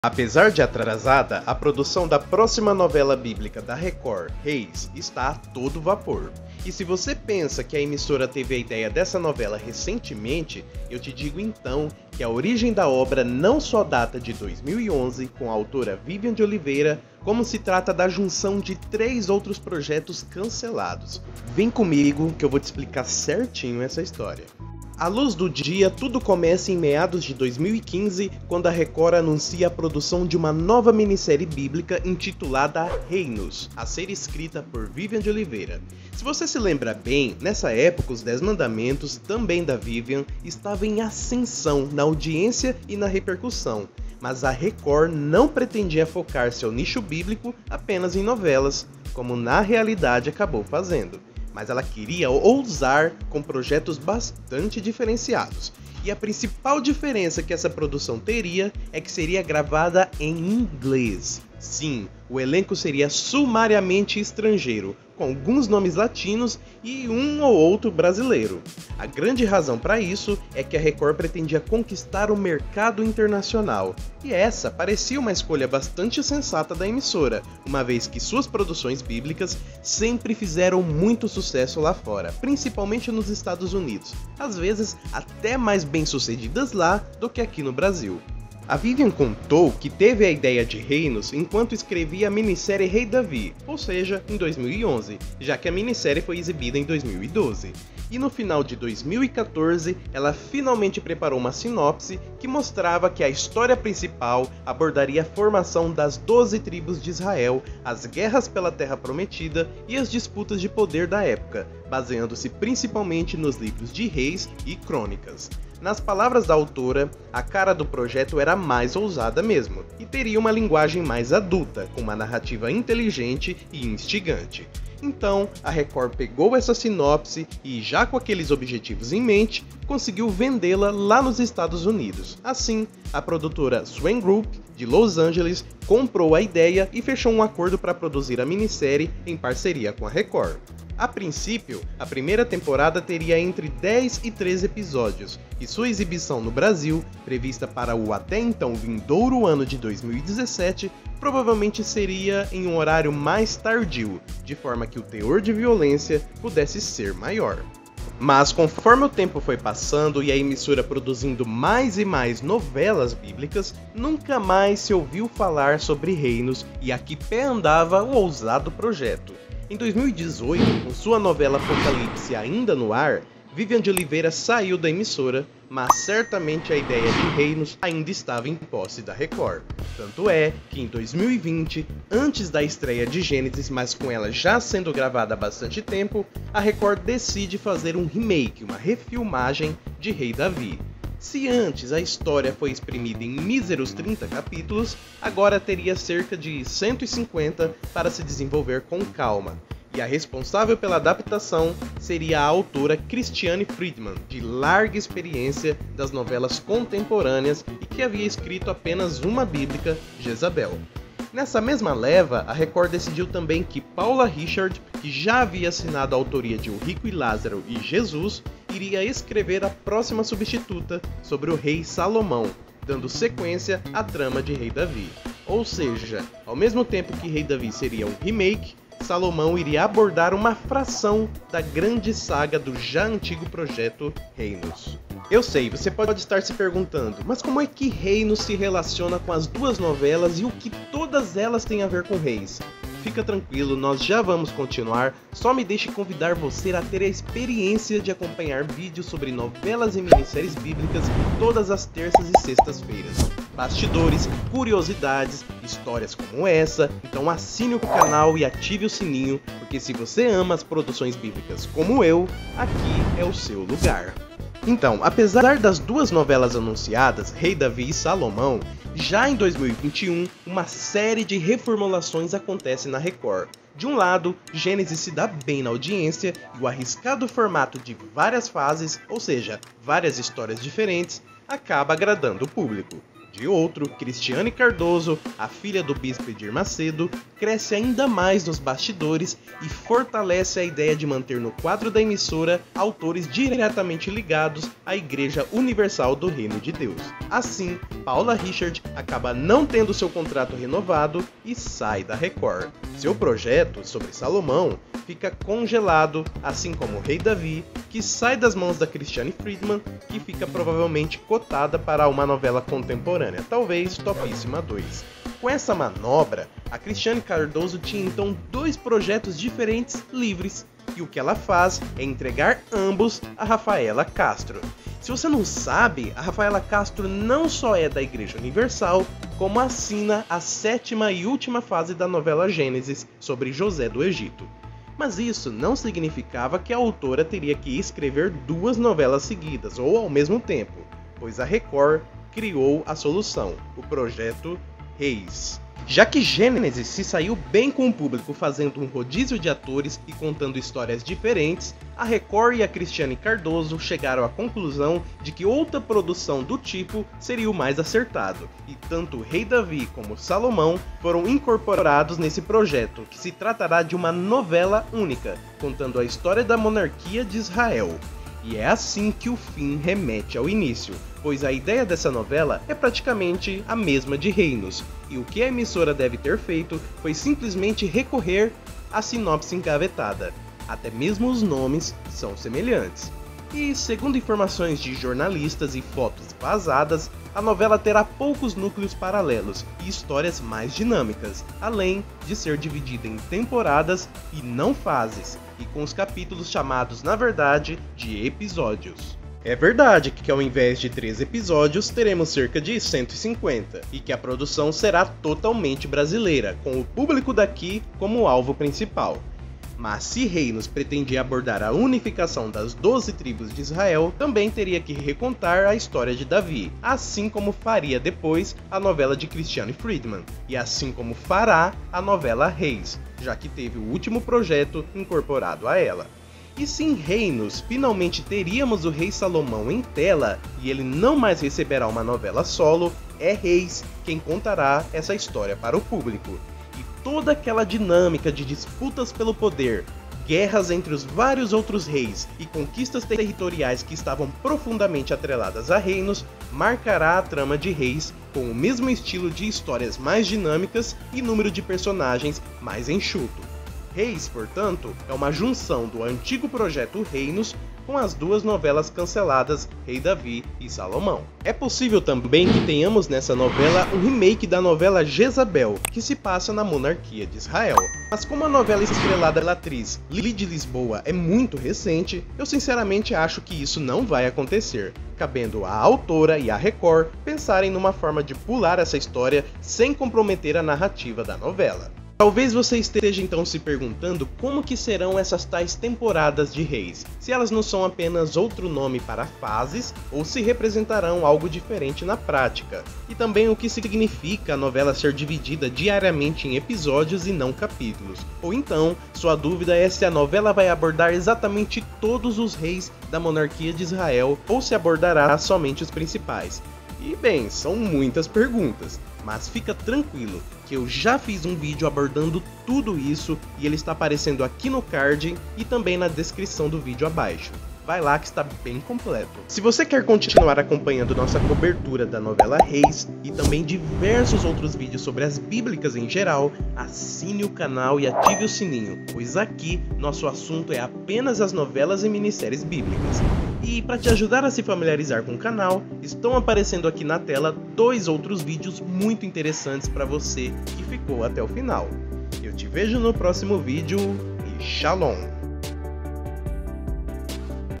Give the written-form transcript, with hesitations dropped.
Apesar de atrasada, a produção da próxima novela bíblica da Record, Reis, está a todo vapor. E se você pensa que a emissora teve a ideia dessa novela recentemente, eu te digo então que a origem da obra não só data de 2011, com a autora Vivian de Oliveira, como se trata da junção de 3 outros projetos cancelados. Vem comigo que eu vou te explicar certinho essa história. À luz do dia, tudo começa em meados de 2015, quando a Record anuncia a produção de uma nova minissérie bíblica intitulada Reinos, a ser escrita por Vivian de Oliveira. Se você se lembra bem, nessa época os 10 Mandamentos, também da Vivian, estavam em ascensão na audiência e na repercussão. Mas a Record não pretendia focar seu nicho bíblico apenas em novelas, como na realidade acabou fazendo. Mas ela queria ousar com projetos bastante diferenciados. E a principal diferença que essa produção teria é que seria gravada em inglês. Sim, o elenco seria sumariamente estrangeiro, com alguns nomes latinos e um ou outro brasileiro. A grande razão para isso é que a Record pretendia conquistar o mercado internacional. E essa parecia uma escolha bastante sensata da emissora, uma vez que suas produções bíblicas sempre fizeram muito sucesso lá fora, principalmente nos Estados Unidos, às vezes até mais bem-sucedidas lá do que aqui no Brasil. A Vivian contou que teve a ideia de Reinos enquanto escrevia a minissérie Rei Davi, ou seja, em 2011, já que a minissérie foi exibida em 2012. E no final de 2014, ela finalmente preparou uma sinopse que mostrava que a história principal abordaria a formação das 12 tribos de Israel, as guerras pela Terra Prometida e as disputas de poder da época, baseando-se principalmente nos livros de Reis e Crônicas. Nas palavras da autora, a cara do projeto era mais ousada mesmo, e teria uma linguagem mais adulta, com uma narrativa inteligente e instigante. Então, a Record pegou essa sinopse e, já com aqueles objetivos em mente, conseguiu vendê-la lá nos Estados Unidos. Assim, a produtora Swan Group, de Los Angeles, comprou a ideia e fechou um acordo para produzir a minissérie em parceria com a Record. A princípio, a primeira temporada teria entre 10 e 13 episódios, e sua exibição no Brasil, prevista para o até então vindouro ano de 2017, provavelmente seria em um horário mais tardio, de forma que o teor de violência pudesse ser maior. Mas conforme o tempo foi passando e a emissora produzindo mais e mais novelas bíblicas, nunca mais se ouviu falar sobre Reinos e a que pé andava o ousado projeto. Em 2018, com sua novela Apocalipse ainda no ar, Vivian de Oliveira saiu da emissora, mas certamente a ideia de Reinos ainda estava em posse da Record. Tanto é que em 2020, antes da estreia de Gênesis, mas com ela já sendo gravada há bastante tempo, a Record decide fazer um remake, uma refilmagem de Rei Davi. Se antes a história foi exprimida em míseros 30 capítulos, agora teria cerca de 150 para se desenvolver com calma. E a responsável pela adaptação seria a autora Christiane Friedman, de larga experiência das novelas contemporâneas e que havia escrito apenas uma bíblica, Jezabel. Nessa mesma leva, a Record decidiu também que Paula Richard, que já havia assinado a autoria de O Rico e Lázaro e Jesus, iria escrever a próxima substituta sobre o rei Salomão, dando sequência à trama de Rei Davi. Ou seja, ao mesmo tempo que Rei Davi seria um remake, Salomão iria abordar uma fração da grande saga do já antigo projeto Reinos. Eu sei, você pode estar se perguntando, mas como é que Reinos se relaciona com as duas novelas e o que todas elas têm a ver com Reis? Fica tranquilo, nós já vamos continuar, só me deixe convidar você a ter a experiência de acompanhar vídeos sobre novelas e minisséries bíblicas todas as terças e sextas-feiras. Bastidores, curiosidades, histórias como essa, então assine o canal e ative o sininho, porque se você ama as produções bíblicas como eu, aqui é o seu lugar. Então, apesar das duas novelas anunciadas, Rei Davi e Salomão, já em 2021, uma série de reformulações acontece na Record. De um lado, Gênesis se dá bem na audiência e o arriscado formato de várias fases, ou seja, várias histórias diferentes, acaba agradando o público. De outro, Cristiane Cardoso, a filha do bispo Edir Macedo, cresce ainda mais nos bastidores e fortalece a ideia de manter no quadro da emissora autores diretamente ligados à Igreja Universal do Reino de Deus. Assim, Paula Richard acaba não tendo seu contrato renovado e sai da Record. Seu projeto sobre Salomão fica congelado, assim como o Rei Davi, que sai das mãos da Christiane Friedman, que fica provavelmente cotada para uma novela contemporânea, talvez Topíssima 2. Com essa manobra, a Cristiane Cardoso tinha então 2 projetos diferentes livres, e o que ela faz é entregar ambos a Rafaela Castro. Se você não sabe, a Rafaela Castro não só é da Igreja Universal, como assina a 7ª e última fase da novela Gênesis sobre José do Egito. Mas isso não significava que a autora teria que escrever 2 novelas seguidas ou ao mesmo tempo, pois a Record criou a solução, o projeto Reis. Já que Gênesis se saiu bem com o público fazendo um rodízio de atores e contando histórias diferentes, a Record e a Cristiane Cardoso chegaram à conclusão de que outra produção do tipo seria o mais acertado, e tanto o Rei Davi como Salomão foram incorporados nesse projeto, que se tratará de uma novela única, contando a história da monarquia de Israel. E é assim que o fim remete ao início, pois a ideia dessa novela é praticamente a mesma de Reinos, e o que a emissora deve ter feito foi simplesmente recorrer à sinopse engavetada. Até mesmo os nomes são semelhantes. E, segundo informações de jornalistas e fotos vazadas, a novela terá poucos núcleos paralelos e histórias mais dinâmicas, além de ser dividida em temporadas e não fases, e com os capítulos chamados, na verdade, de episódios. É verdade que ao invés de 3 episódios, teremos cerca de 150, e que a produção será totalmente brasileira, com o público daqui como alvo principal. Mas se Reinos pretendia abordar a unificação das 12 tribos de Israel, também teria que recontar a história de Davi, assim como faria depois a novela de Christiane Friedman, e assim como fará a novela Reis, já que teve o último projeto incorporado a ela. E se em Reinos finalmente teríamos o Rei Salomão em tela e ele não mais receberá uma novela solo, é Reis quem contará essa história para o público. E toda aquela dinâmica de disputas pelo poder, guerras entre os vários outros reis e conquistas territoriais que estavam profundamente atreladas a Reinos, marcará a trama de Reis com o mesmo estilo de histórias mais dinâmicas e número de personagens mais enxuto. Reis, portanto, é uma junção do antigo projeto Reinos com as 2 novelas canceladas Rei Davi e Salomão. É possível também que tenhamos nessa novela um remake da novela Jezabel, que se passa na monarquia de Israel. Mas como a novela estrelada pela atriz Lili de Lisboa é muito recente, eu sinceramente acho que isso não vai acontecer, cabendo à autora e à Record pensarem numa forma de pular essa história sem comprometer a narrativa da novela. Talvez você esteja então se perguntando como que serão essas tais temporadas de Reis, se elas não são apenas outro nome para fases ou se representarão algo diferente na prática, e também o que significa a novela ser dividida diariamente em episódios e não capítulos, ou então sua dúvida é se a novela vai abordar exatamente todos os reis da monarquia de Israel ou se abordará somente os principais. E bem, são muitas perguntas, mas fica tranquilo que eu já fiz um vídeo abordando tudo isso e ele está aparecendo aqui no card e também na descrição do vídeo abaixo. Vai lá que está bem completo. Se você quer continuar acompanhando nossa cobertura da novela Reis e também diversos outros vídeos sobre as bíblicas em geral, assine o canal e ative o sininho, pois aqui nosso assunto é apenas as novelas e minisséries bíblicas. E para te ajudar a se familiarizar com o canal, estão aparecendo aqui na tela 2 outros vídeos muito interessantes para você que ficou até o final. Eu te vejo no próximo vídeo e Shalom!